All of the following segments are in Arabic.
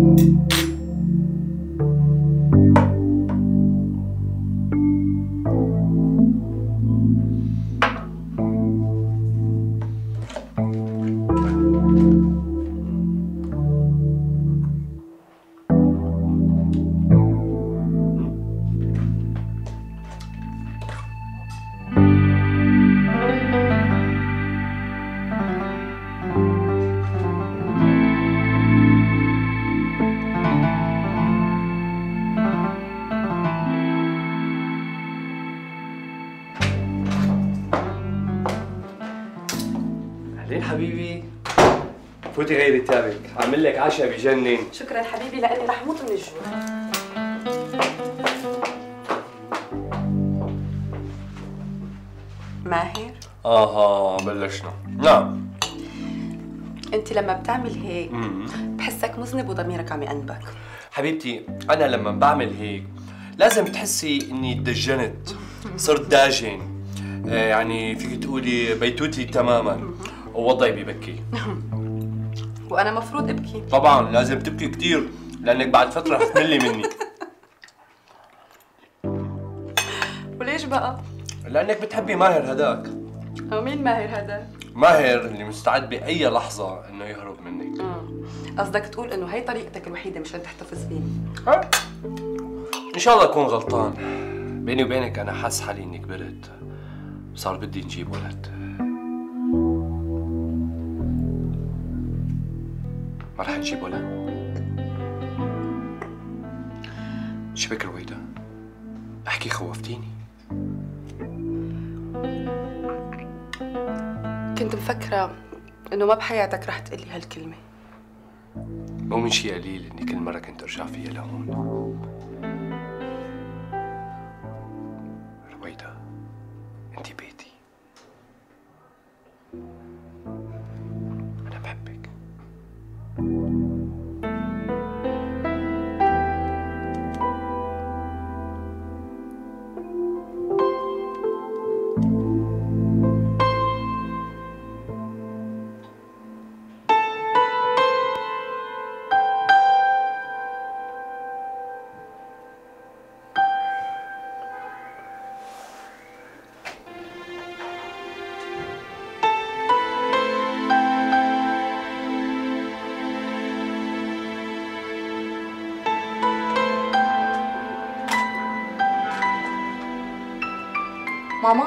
حبيبي فوتي غيري ثيابك، عامل لك عشاء بجنن. شكرا حبيبي لاني رح موت من الجوع. ماهر؟ بلشنا. نعم. انت لما بتعمل هيك بحسك مذنب وضميرك عم يأنبك. حبيبتي انا لما بعمل هيك لازم تحسي اني دجنت، صرت داجن، يعني فيك تقولي بيتوتي تماما ووضعي ببكي. وانا مفروض ابكي؟ طبعا لازم تبكي كثير لانك بعد فتره رح تملي مني. وليش بقى؟ لانك بتحبي ماهر هداك. ومين ماهر هذا؟ ماهر اللي مستعد باي لحظه انه يهرب منك. قصدك تقول انه هي طريقتك الوحيده مشان تحتفظ فيني؟ ان شاء الله اكون غلطان. بيني وبينك انا حاسس حالي اني كبرت، صار بدي نجيب ولد. ما رح نجيب ولد. شبك رويدا، احكي خوفتيني. كنت مفكرة انه ما بحياتك رح تقلي هالكلمة. مو من شي قليل اني كل مرة كنت ارجع فيها لهون. رويدا انتي بيتي، انا بحبك. ماما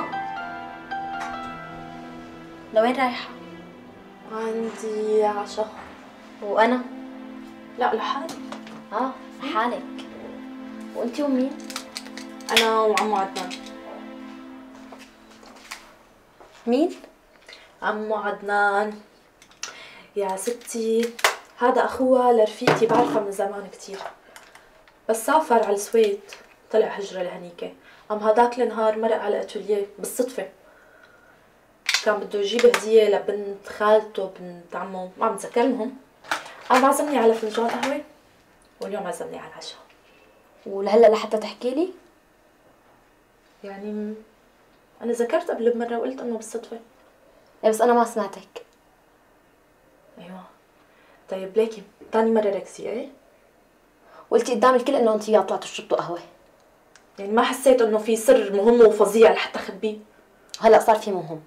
لوين رايحة؟ عندي عشاء. وأنا؟ لا لحالي. لحالك. وأنتي ومين؟ أنا وعمو عدنان. مين؟ عمو عدنان يا ستي هذا أخوها لرفيقتي، بعرفها من زمان كتير، بس سافر على السويد، طلع هجرة لهنيكة. هداك النهار مرق على اتوليه بالصدفة، كان بده يجيب هدية لبنت خالته وبنت عمه، ما عم بتذكر لهم. قام عزمني على فنجان قهوة واليوم عزمني على العشاء. ولهلا لحتى تحكي لي؟ يعني أنا ذكرت قبل بمرة وقلت إنه بالصدفة. إيه بس أنا ما سمعتك. أيوة طيب ليكي تاني مرة ركزي. إيه؟ قلتي قدام الكل إنه أنتِ طلعتوا شربتوا قهوة. يعني ما حسيت إنه في سر مهم وفظيع لحتى أخبيه؟ هلا صار في مهم.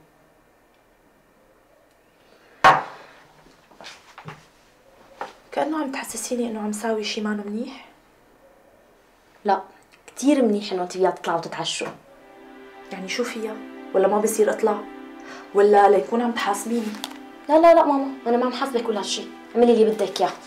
كأنه عم تحسسيني إنه عم ساوي شي مانو منيح. لا كتير منيح إنه أنتِ وياه تطلعوا تتعشوا. يعني شو فيها؟ ولا ما بصير أطلع؟ ولا ليكون عم تحاسبيني؟ لا لا لا ماما، أنا ما عم حاسبك كل هالشي، اعملي اللي بدك إياه.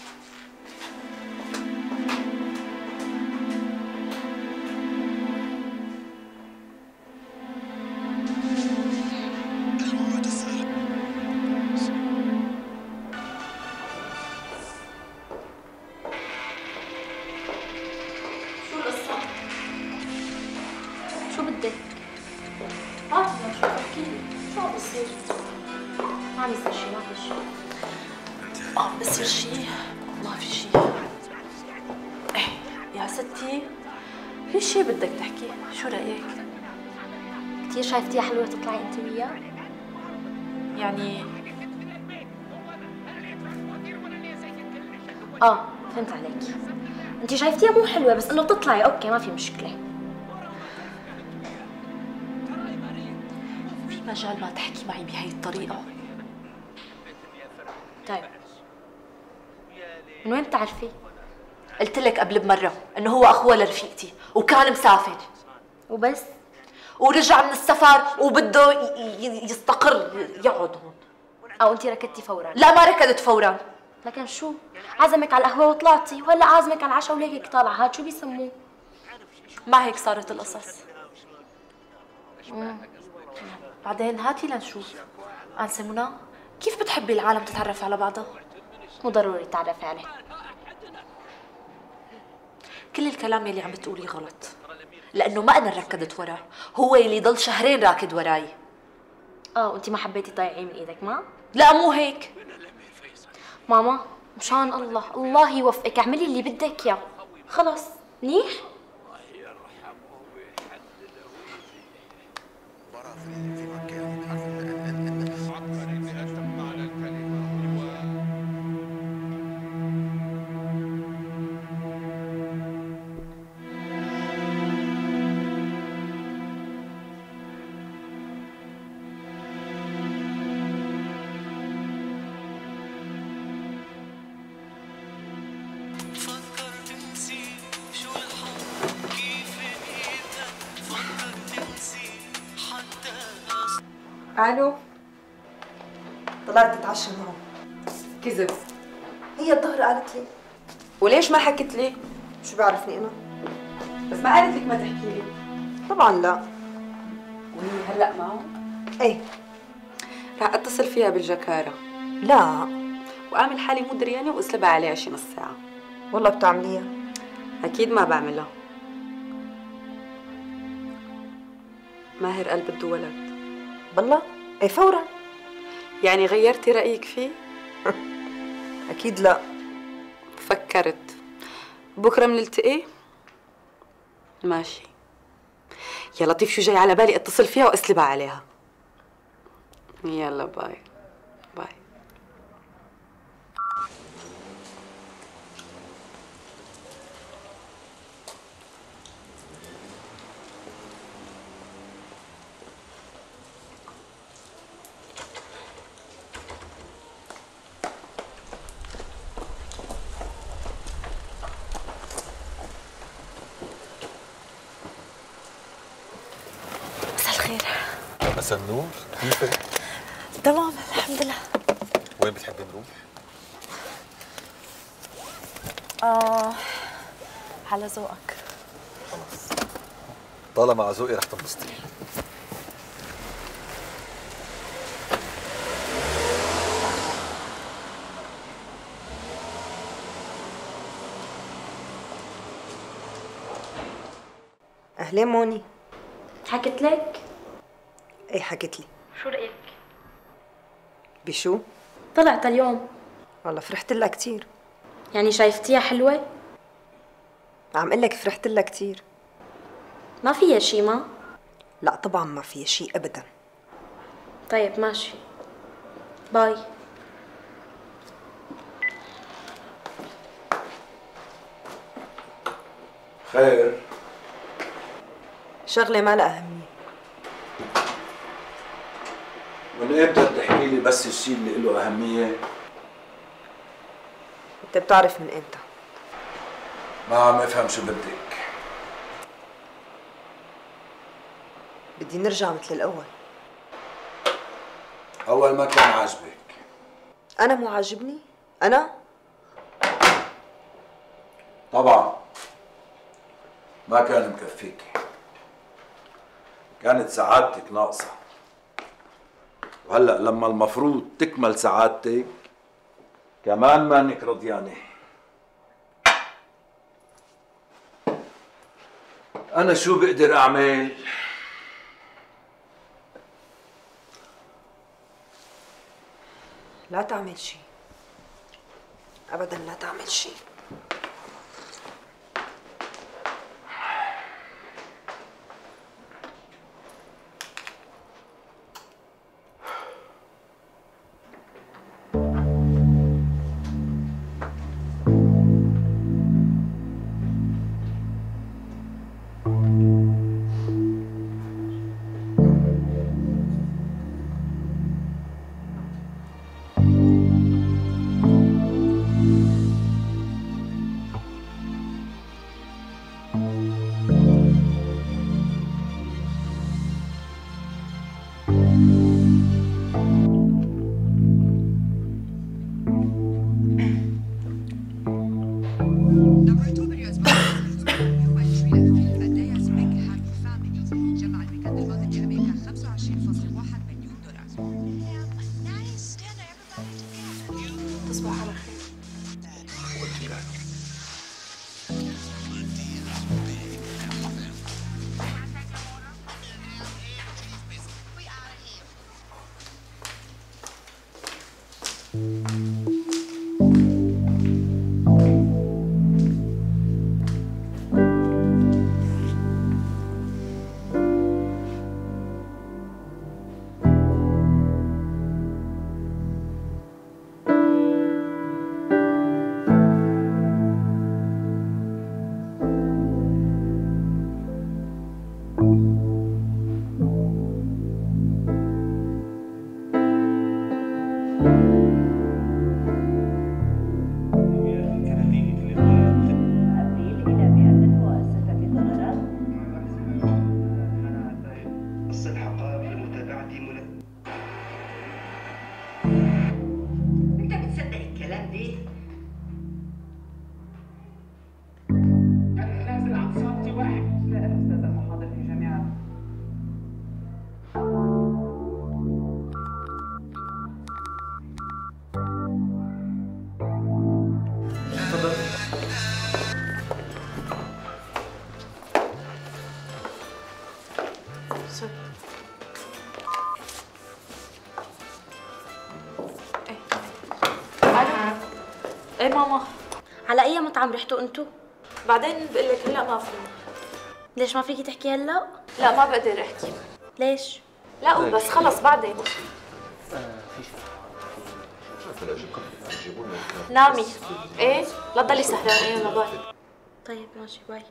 شو بدك؟ عادي شو احكيلي، شو عم بصير؟ ما عم يصير شي، ما في شي. عم بصير شي؟ ما في شي. يا ستي في شي بدك تحكيه، شو رأيك؟ كتير شايفتيها حلوة تطلعي انت وياه؟ يعني فهمت عليكي. انت شايفتيها مو حلوه بس انه تطلعي اوكي ما في مشكله. في مجال ما تحكي معي بهي الطريقة؟ طيب من وين بتعرفي؟ قلت لك قبل بمرة انه هو اخوها لرفيقتي وكان مسافر وبس؟ ورجع من السفر وبده يستقر يقعد هون. او انت ركضتي فورا؟ لا ما ركضت فورا. لكن شو؟ عزمك على القهوه وطلعتي وهلا عازمك على العشاء وليك طالعه، هاد شو بيسموه؟ ما هيك صارت القصص. بعدين هاتي لنشوف. أنسة منى، كيف بتحبي العالم تتعرف على بعضها؟ مو ضروري تعرفي عليه. كل الكلام يلي عم بتقوليه غلط، لأنه ما أنا ركضت وراه، هو يلي ضل شهرين راكد وراي. وانت ما حبيتي تضيعيه من ايدك ما؟ لا مو هيك. ماما مشان الله الله يوفقك، اعملي اللي بدك اياه. خلص منيح؟ الو، طلعت تتعشى معه. كذب. هي الظهر قالت لي. وليش ما حكت لي؟ شو بعرفني انا؟ بس ما قالت لك ما تحكي لي. طبعا لا. وهي هلا معه؟ ايه رح اتصل فيها بالجكارة لا واعمل حالي مو دريانة واسلبها عليها شي نص ساعة. والله بتعمليها؟ اكيد ما بعملها. ماهر قال بده ولد. بالله؟ ايه فورا. يعني غيرتي رأيك فيه؟ اكيد لا. فكرت. بكره بنلتقي؟ ماشي. يا لطيف شو جاي على بالي اتصل فيها واسلبها عليها. يلا باي باي. مساء الخير. مساء النور، كيفك؟ تمام الحمد لله. وين بتحبي نروح؟ على ذوقك. خلص طالما على ذوقي رح تنبسطي. اهلين موني. حكت لك؟ ايه حكت لي. شو رأيك؟ بشو؟ طلعت اليوم. والله فرحت لها كثير. يعني شايفتيها حلوة؟ عم اقول لك فرحت لها كثير. ما فيها شي ما؟ لا طبعا ما فيها شيء ابدا. طيب ماشي. باي. خير. شغله ما لها اهميه. من امتى بتحكي لي بس الشيء اللي له اهميه؟ انت بتعرف من امتى؟ ما عم افهم شو بدك. بدي نرجع مثل الاول. اول ما كان عاجبك. انا مو عاجبني؟ انا؟ طبعا ما كان مكفيك، كانت سعادتك ناقصه، وهلا لما المفروض تكمل سعادتك كمان مانك رضيانه. انا شو بقدر اعمل؟ لا تعمل شيء ابدا، لا تعمل شيء. تصبح على خير. ايه ماما، على اي مطعم رحتوا انتو؟ بعدين بقول لك هلا ما في. ليش ما فيكي تحكي هلا؟ لا ما بقدر احكي. ليش؟ لا بس خلص بعدين. نامي. ايه لا تضلي سهرانه. يلا باي. طيب ماشي باي.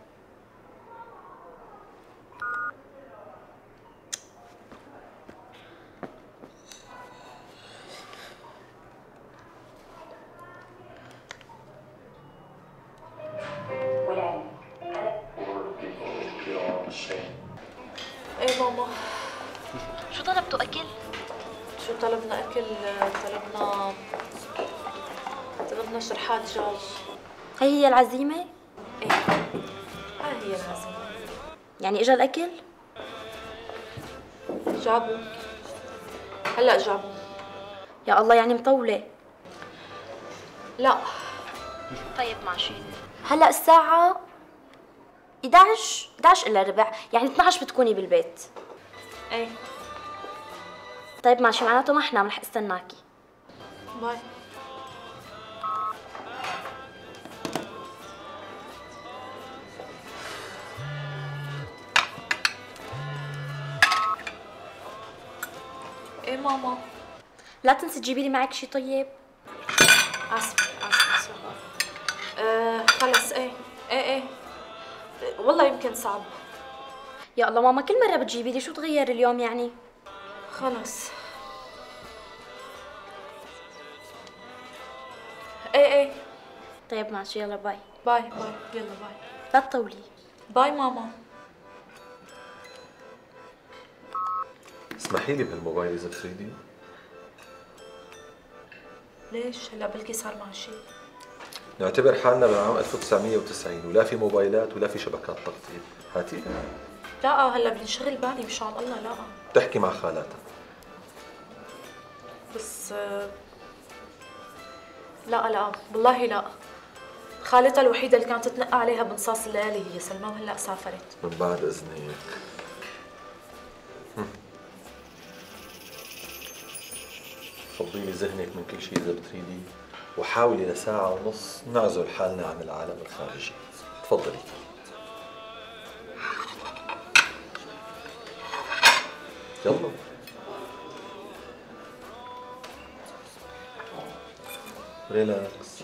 ايه ماما. شو طلبتوا اكل؟ شو طلبنا اكل؟ طلبنا شرحات دجاج. هي العزيمة؟ ايه هاي هي العزيمة. يعني اجا الاكل؟ جابوا هلا جابوا. يا الله يعني مطولة. لا طيب ماشي. هلا الساعة 11 الا ربع، يعني 12 بتكوني بالبيت. ايه طيب ماشي، معناته ما حنام، رح استناكي. باي. ايه ماما. لا تنسي تجيبي لي معك شي. طيب اسفة. خلص. ايه والله يمكن صعب. يا الله ماما، كل مرة بتجيبي لي، شو تغير اليوم يعني؟ خلص. ايه طيب ماشي يلا باي. باي يلا باي. لا تطولي. باي ماما. اسمحي لي بهالموبايل اذا بتريدي. ليش؟ هلا بلكي صار معه شيء. نعتبر حالنا بالعام 1990 ولا في موبايلات ولا في شبكات تغطية. هاتي. لا هلا بنشغل بالي مشان الله. لا تحكي مع خالاتها. بس لا والله لا. خالتها الوحيدة اللي كانت تتنقى عليها بنصاص الليالي هي سلمى، وهلا سافرت. من بعد اذنك. فضي لي ذهنك من كل شيء اذا بتريدي، وحاولي لساعة ونص نعزل حالنا عن العالم الخارجي. تفضلي. يلا. ريلاكس.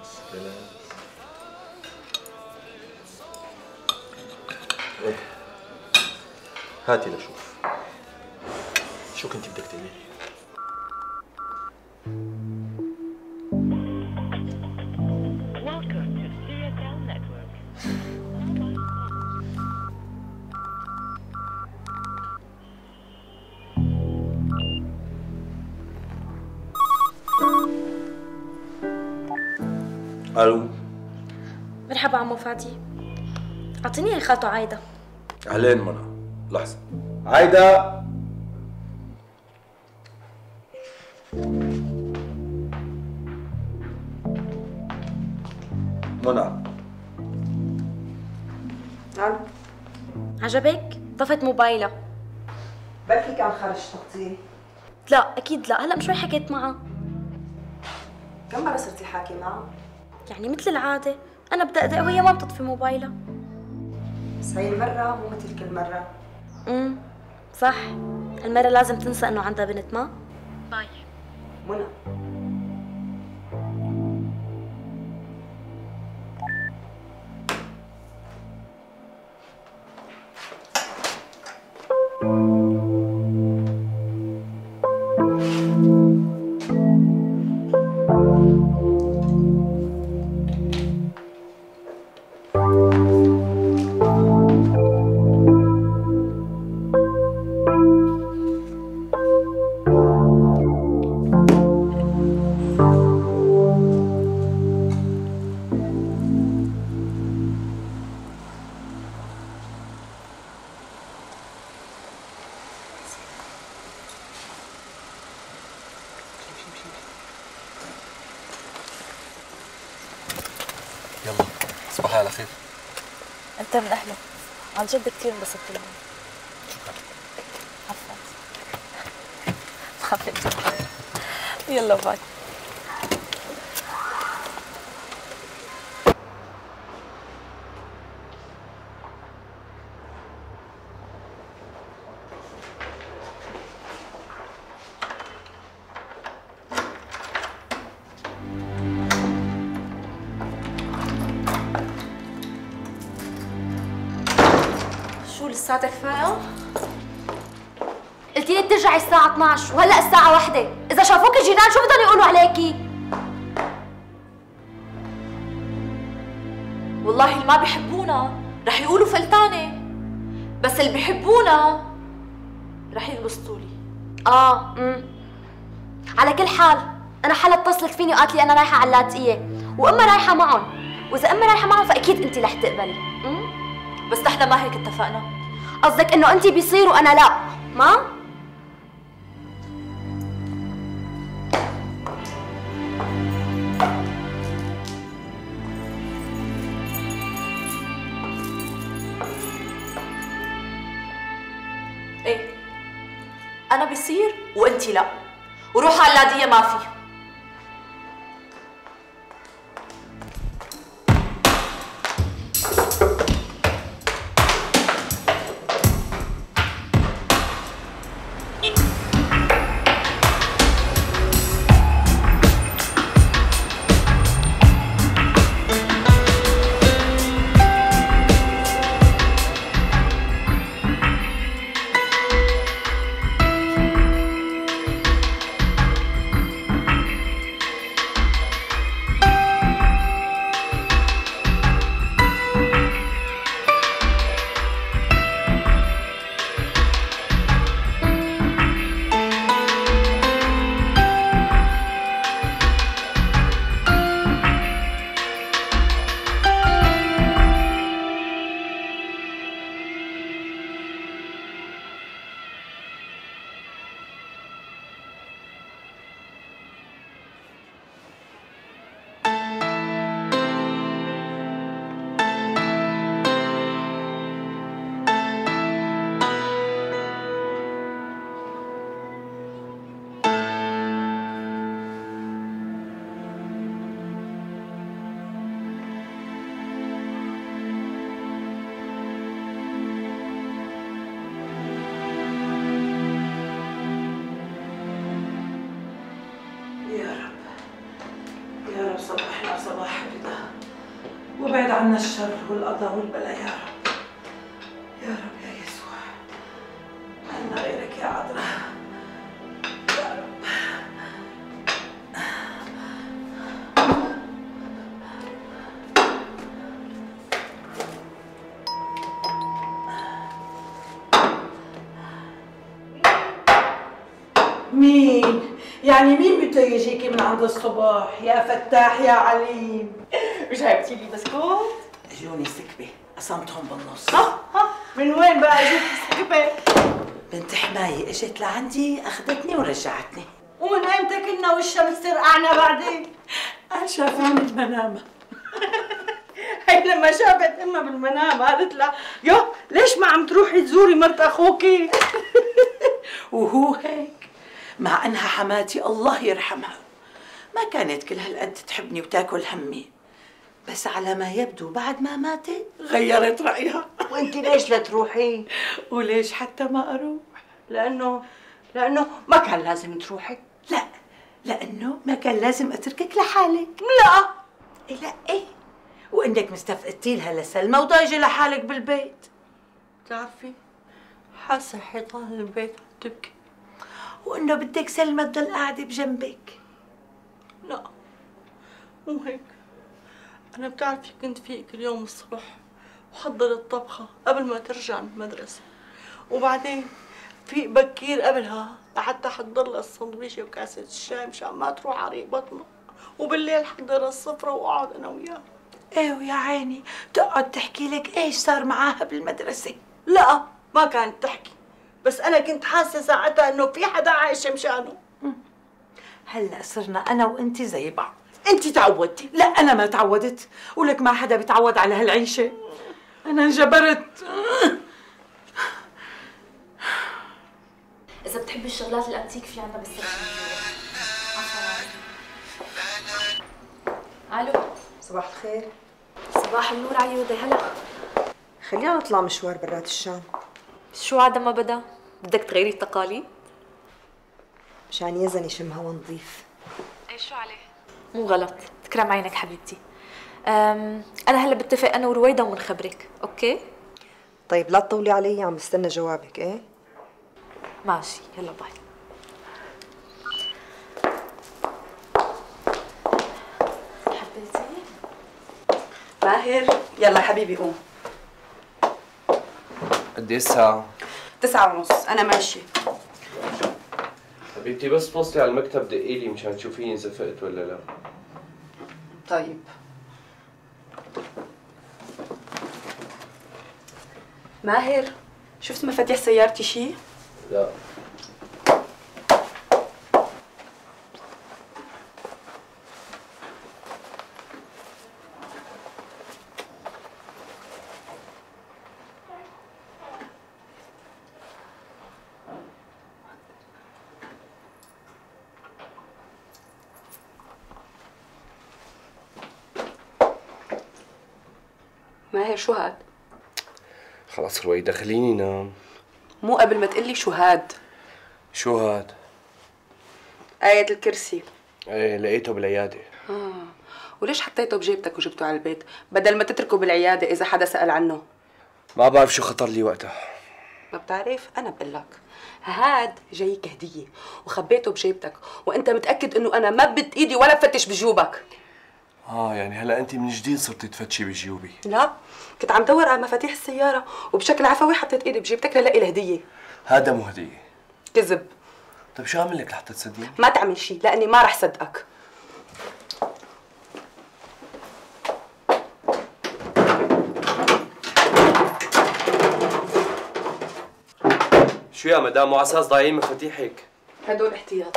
ايه هاتي لشوف شو كنتي بدك تقولي. الو. مرحبا عمو فادي. اعطيني هي خالته عايده. اهلين منى. لحظة عايدة. منى. نعم. عجبك؟ طفت موبايلها. بلكي كان خرج تغطيه. لا اكيد لا، هلا من شوي حكيت معها. كم مرة صرتي حاكي معها؟ يعني مثل العاده، انا بدقدق وهي ما بتطفي موبايلها. بس هي المرة مو مثل كل مرة. صح، هالمره لازم تنسى انه عندها بنت. ما باي منى. يلا تصبحي على خير. انت من اهله، عن جد كثير انبسطت اليوم. شكرا. عفوا. يلا باي. شو لساتك فايقة؟ قلتي لي بترجعي الساعة 12 وهلا الساعة 1. إذا شافوك الجيران شو بدهم يقولوا عليكي؟ والله اللي ما بيحبونا رح يقولوا فلتانة، بس اللي بيحبونا رح ينبسطوا لي. على كل حال أنا حلا اتصلت فيني وقالت لي أنا رايحة على اللاذقية وأمها رايحة معهم، وإذا أمها رايحة معهم فأكيد أنت رح تقبلي. بس نحن ما هيك اتفقنا. قصدك إنه أنت بيصير وأنا لا، ما؟ ايه انا بصير وانتي لا، وروح على اللاذقية ما في. صبحنا صباح الرضا وابعد عنا الشر والقضاء والبلاء يا رب. يا رب يا يسوع، ما لنا غيرك يا عذراء يا رب. مين؟ يعني مين بده يجيكي من عند الصبح؟ يا فتاح يا عليم، وجايبتي لي بسكوت؟ اجوني سكبه قسمتهم بالنص. من وين بقى اجت السكبه؟ بنت حماية اجت لعندي اخذتني ورجعتني. ومن ايمتى كنا والشمس ترقعنا بعدين؟ شافوني بمنامها. هي لما شافت امها بالمنام قالت لها يو ليش ما عم تروحي تزوري مرت اخوكي؟ وهو هيك، مع انها حماتي الله يرحمها ما كانت كل هالقد تحبني وتاكل همي، بس على ما يبدو بعد ما ماتت غيرت رايها. وانت ليش لا تروحي؟ وليش حتى ما اروح؟ لانه ما كان لازم تروحي. لا، لانه ما كان لازم اتركك لحالك. لا لا ايه، وانك مستفقدتي لها لسلمى وضايجه لحالك بالبيت. بتعرفي حاسه حيطان البيت عم تبكي، وانه بدك سلمى تضل قاعده بجنبك. لا مو هيك. انا بتعرفي كنت فيق كل يوم الصبح وحضر الطبخه قبل ما ترجع من المدرسه، وبعدين فيق بكير قبلها لحتى احضر لها السندويشه وكاسه الشاي مشان ما تروح على ريق بطنها، وبالليل حضر السفره واقعد انا وياها. ايه ويا عيني تقعد تحكي لك ايش صار معاها بالمدرسه. لا ما كانت تحكي، بس انا كنت حاسه ساعتها انه في حدا عايش مشانه. هلا صرنا انا وانت زي بعض. انت تعودتي. لا انا ما تعودت، ولك ما حدا بيتعود على هالعيشه. انا انجبرت. اذا بتحبي الشغلات الانتيك في عندنا بالسكن. الو صباح الخير. صباح النور عيودة. هلا خلينا نطلع مشوار برات الشام. شو عاد ما بدا؟ بدك تغيري التقاليد؟ مشان يزني شم هوا نظيف. ايه شو عليه؟ مو غلط، تكرم عينك حبيبتي. انا هلا بتفق انا ورويدا ومنخبرك، اوكي؟ طيب لا تطولي علي، عم بستنى جوابك. ايه ماشي، يلا باي. حبيتي؟ ماهر يلا حبيبي قوم. قد ايه الساعة؟ 9:30 أنا ماشية. حبيبتي بس توصلي على المكتب دقيلي مشان تشوفيني إذا فقت ولا لا. طيب ماهر شفت مفاتيح سيارتي شي؟ لا. ماهر شو هاد؟ خلاص رويدا خليني نام. مو قبل ما تقلي شو هاد؟ شو هاد؟ آية الكرسي. ايه لقيته بالعيادة. وليش حطيته بجيبتك وجبته على البيت بدل ما تتركه بالعيادة إذا حدا سأل عنه؟ ما بعرف شو خطر لي وقتها. ما بتعرف؟ أنا بقول لك هاد جايك هدية وخبيته بجيبتك وأنت متأكد إنه أنا ما بدي إيدي ولا بفتش بجيوبك. يعني هلا انت من جديد صرتي تفتشي بجيوبي؟ لا، كنت عم دور على مفاتيح السيارة وبشكل عفوي حطيت إيدي بجيبتك للاقي الهدية. هذا مو هدية. كذب. طيب شو اعمل لك لحتى تصدقيني؟ ما تعمل شيء لأني ما رح صدقك. شو يا مدام مو على اساس ضايعين مفاتيحك؟ هدول احتياط.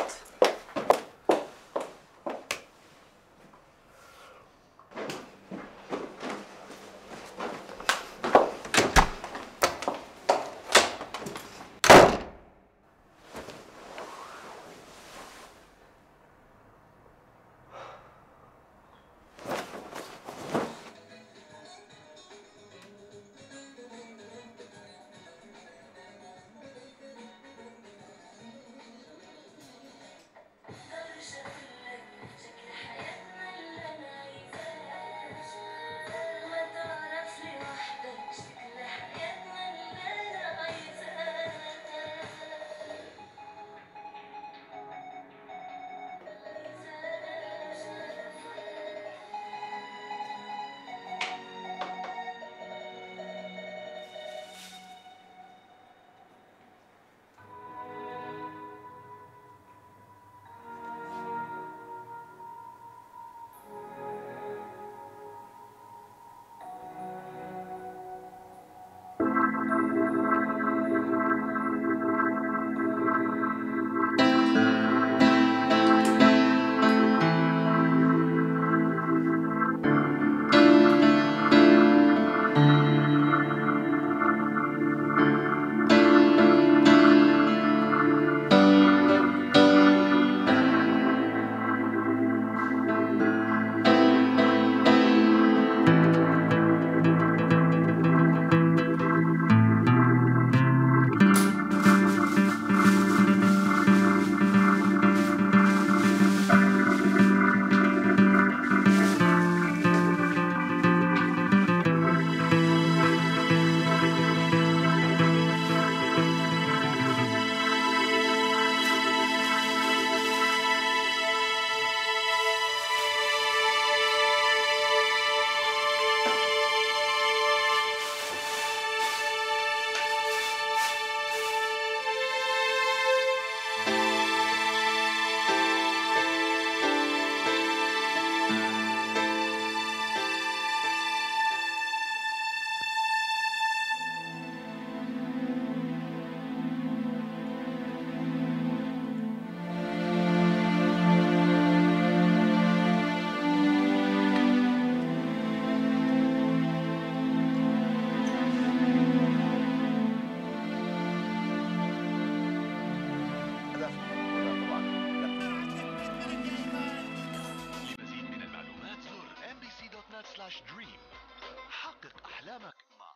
حقق أحلامك مع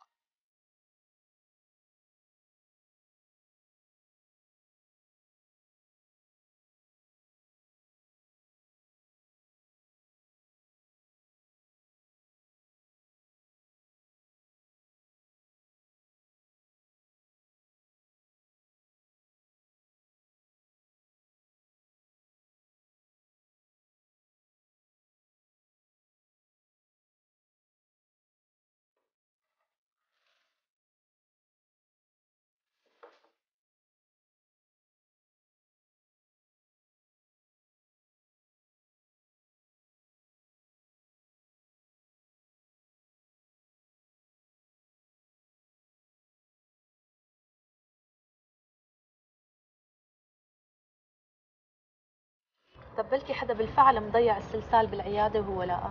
طب بلكي حدا بالفعل مضيع السلسال بالعياده وهو لاقاه.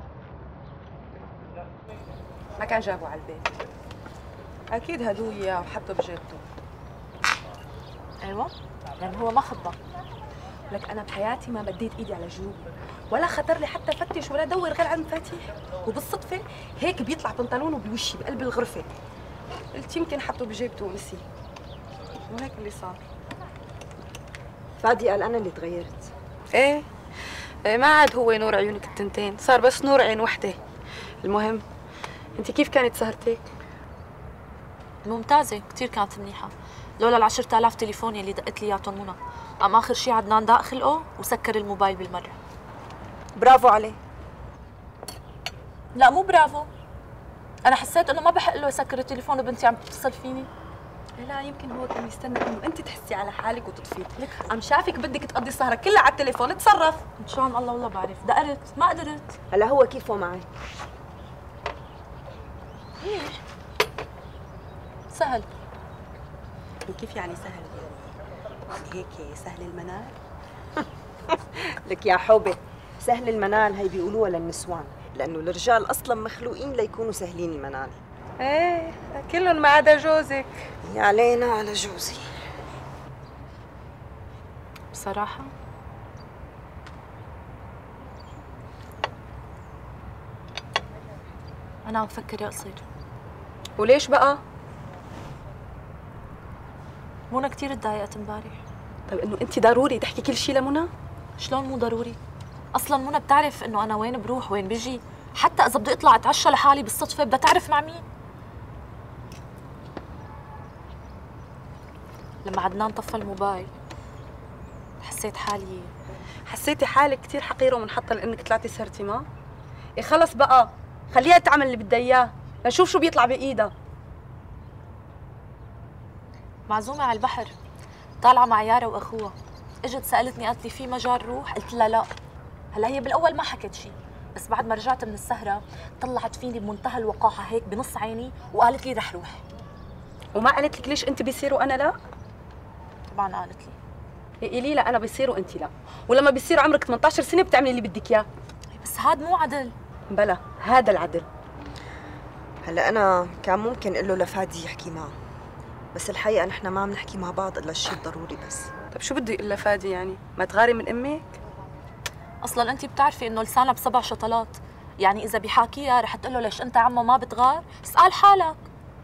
ما كان جابه على البيت، اكيد هدوه اياه وحطه بجيبته. ايوه يعني هو ما خبى. لك انا بحياتي ما مديت ايدي على جيوبي ولا خطر لي حتى فتش ولا دور غير على المفاتيح، وبالصدفه هيك بيطلع بنطلونه بوشي بقلب الغرفه. قلت يمكن حطه بجيبته ونسي، وهيك اللي صار. فادي قال انا اللي تغيرت. ايه ما عاد هو نور عيونك التنتين، صار بس نور عين وحده. المهم انت كيف كانت سهرتك؟ ممتازه كثير كانت منيحه، لولا ال10,000 تليفون اللي دقت لي اياهم منى. قام اخر شيء عدنان داق خلقه وسكر الموبايل بالمره. برافو عليه. لا مو برافو، انا حسيت انه ما بحق له يسكر التليفون وبنتي عم تتصل فيني. لا يمكن هو كان يستنى انه انت تحسي على حالك وتطفي. عم شافك بدك تقضي السهره كلها على التليفون، تصرف. ان شاء الله والله بعرف، دقرت ما قدرت. هلا هو كيفه معي؟ منيح سهل. كيف يعني سهل؟ هيك سهل المنال؟ لك يا حوبه، سهل المنال هي بيقولوها للنسوان، لانه الرجال اصلا مخلوقين ليكونوا سهلين المنال. ايه كلهم ما عدا جوزك. يا علينا على جوزي. بصراحه انا عم بفكر يا قصير. وليش بقى؟ منى كثير تضايقت امبارح. طيب انه انت ضروري تحكي كل شيء لمنى؟ شلون مو ضروري؟ اصلا منى بتعرف انه انا وين بروح وين بيجي، حتى اذا بدي اطلع اتعشى لحالي بالصدفه بدها تعرف مع مين. لما عدنان طفى الموبايل حسيتي حالك كثير حقيره ومنحطه لانك طلعتي سهرتي معه؟ إيه خلص بقى، خليها تعمل اللي بدها اياه، لنشوف شو بيطلع بايدها. معزومه على البحر، طالعه مع يارا واخوها. اجت سالتني قالت لي في مجال روح؟ قلت لها لا. هلا هي بالاول ما حكت شيء، بس بعد ما رجعت من السهره طلعت فيني بمنتهى الوقاحه هيك بنص عيني وقالت لي رح روح. وما قالت لك ليش انت بيصير وانا لا؟ طبعا قالت لي. قولي لها انا بيصير وانت لا، ولما بيصير عمرك 18 سنه بتعملي اللي بدك اياه. بس هاد مو عدل. بلا هذا العدل. هلا انا كان ممكن اقول له لفادي يحكي معه، بس الحقيقه نحن ما عم نحكي مع بعض الا الشيء الضروري بس. طيب شو بده يقول لفادي يعني؟ ما تغاري من امك؟ اصلا انت بتعرفي انه لسانها ب7 شطلات، يعني اذا بيحاكيها رح تقول له ليش انت عمه ما بتغار؟ اسال حالك.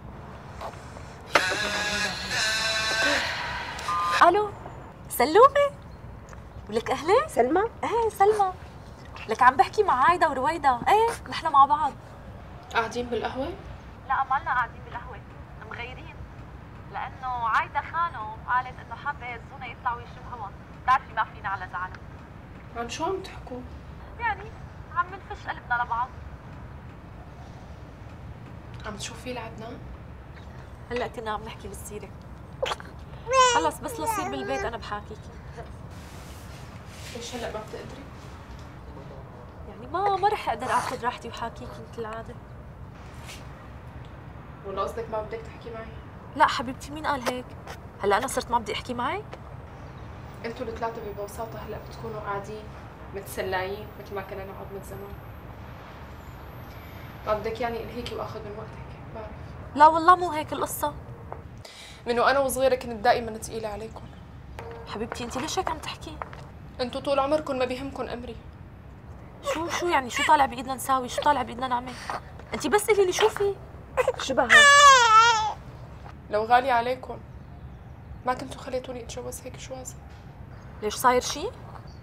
الو سلومه؟ ولك اهلي؟ سلمى؟ ايه سلمى. لك عم بحكي مع عايده ورويده، ايه نحن مع بعض. قاعدين بالقهوه؟ لا مالنا قاعدين بالقهوه، مغيرين، لانه عايده خانه قالت انه حابه يزونا يطلعوا يشربوا هوا، بتعرفي ما فينا على زعلها. عن شو عم تحكوا؟ يعني عم نفش قلبنا لبعض. عم تشوفي لعدنان؟ هلا كنا عم نحكي بالسيره. خلص بس لصير بالبيت انا بحاكيكي. ليش هلا ما بتقدري؟ يعني ما رح اقدر اخذ راحتي وحاكيكي مثل العاده. ولا قصدك ما بدك تحكي معي؟ لا حبيبتي مين قال هيك؟ هلا انا صرت ما بدي احكي معك؟ انتوا الثلاثه ببساطه هلا بتكونوا قاعدين متسلايين مثل ما كنا نقعد من زمان. ما بدك يعني الهيكي واخذ من وقتك، بعرف. لا والله مو هيك القصه. من وانا وصغيره كنت دائما ثقيله عليكم. حبيبتي انت ليش هيك عم تحكي؟ انتوا طول عمركم ما بيهمكم امري. شو يعني شو طالع بايدنا نساوي؟ شو طالع بايدنا نعمل؟ انت بس قولي لي شوفي شبهها. لو غالي عليكم ما كنتوا خليتوني اتجوز هيك جوازة. ليش صاير شيء؟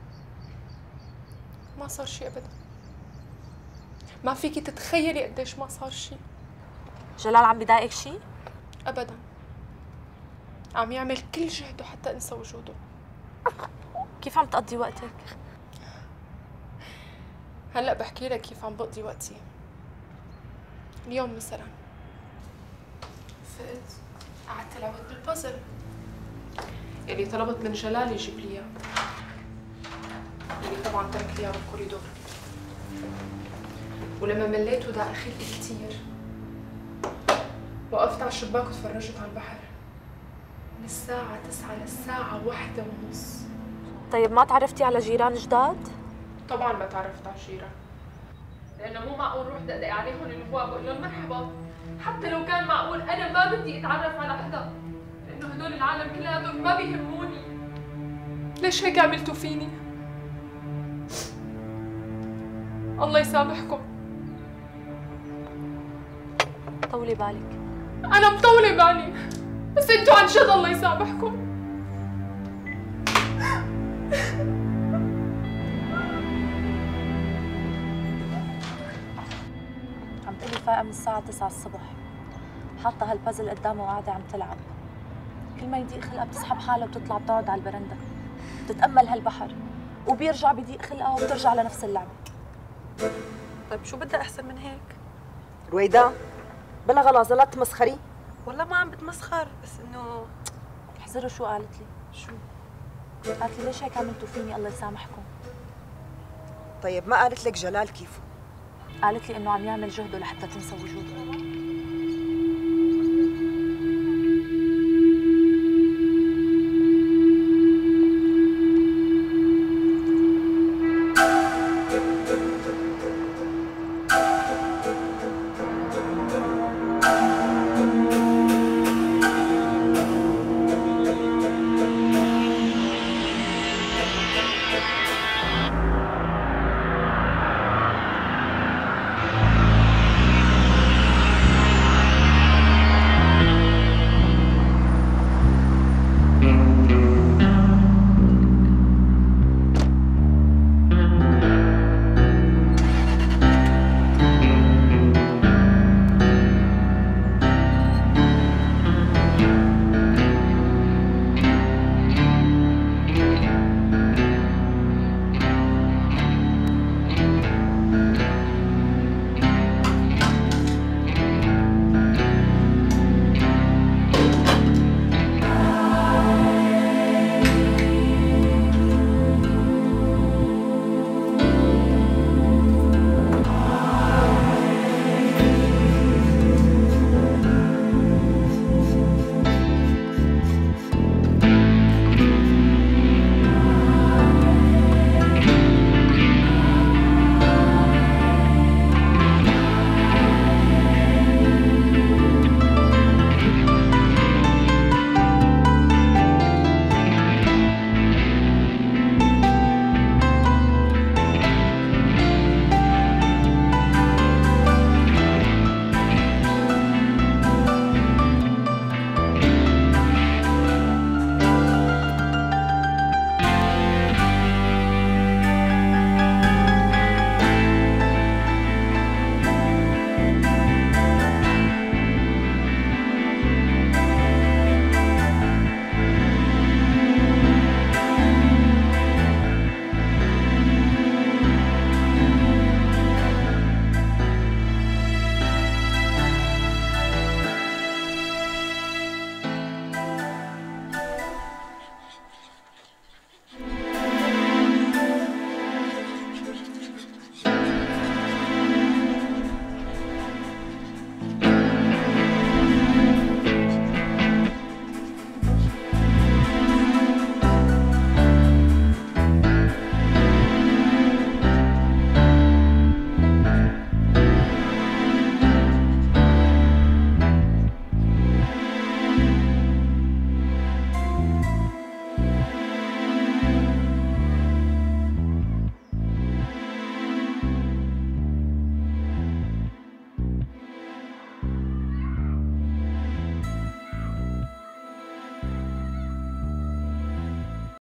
ما صار شيء ابدا. ما فيكي تتخيلي قديش ما صار شيء. جلال عم بضايقك شيء؟ ابدا. عم يعمل كل جهده حتى انسى وجوده. كيف عم تقضي وقتك؟ هلا بحكي لك كيف عم بقضي وقتي. اليوم مثلا فقت قعدت لعبت بالبازل يلي طلبت من جلال يجيب لي اياه، يلي طبعا ترك لي اياه بالكوريدور. ولما مليت وداق خلقي كثير وقفت على الشباك وتفرجت على البحر من الساعة 9 للساعة 1:30. طيب ما تعرفتي على جيران جداد؟ طبعا ما تعرفت على الجيران، لأنه مو معقول روح دقدق عليهم الابواب واقول لهم مرحبا، حتى لو كان معقول أنا ما بدي أتعرف على حدا، لأنه هدول العالم كلياتهم ما بيهموني. ليش هيك عملتوا فيني؟ الله يسامحكم. طولي بالك. أنا مطولة بالي، بس أنتوا عن جد الله يسامحكم. عم تقولي فايقة من الساعة 9 الصبح، حاطة هالبازل قدامها وقاعدة عم تلعب. كل ما يضيق خلقها بتسحب حالها وبتطلع بتقعد على البرندة بتتأمل هالبحر، وبيرجع بيضيق خلقها وبترجع لنفس اللعبة. طيب شو بدها أحسن من هيك؟ رويدا بلا غلاظة لا تمسخري. والله ما عم بتمسخر، بس إنه احذروا شو قالت لي. شو؟ قالت لي ليش هيك عملتوا فيني الله يسامحكم. طيب ما قالت لك جلال كيفه؟ قالت لي إنه عم يعمل جهده لحتى تنسى وجوده.